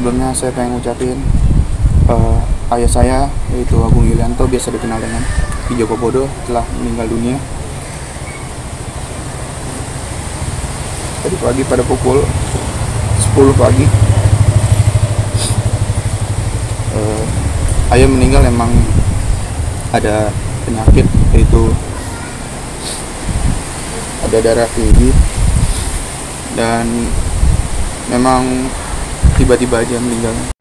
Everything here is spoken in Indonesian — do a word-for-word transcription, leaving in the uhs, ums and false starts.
sebelumnya saya pengen ngucapin uh, ayah saya yaitu Agung Yulianto, biasa dikenal dengan Ki Joko Bodo, telah meninggal dunia tadi pagi pada pukul sepuluh pagi. uh, Ayah meninggal emang ada penyakit, yaitu ada darah tinggi, dan memang tiba-tiba aja meninggal.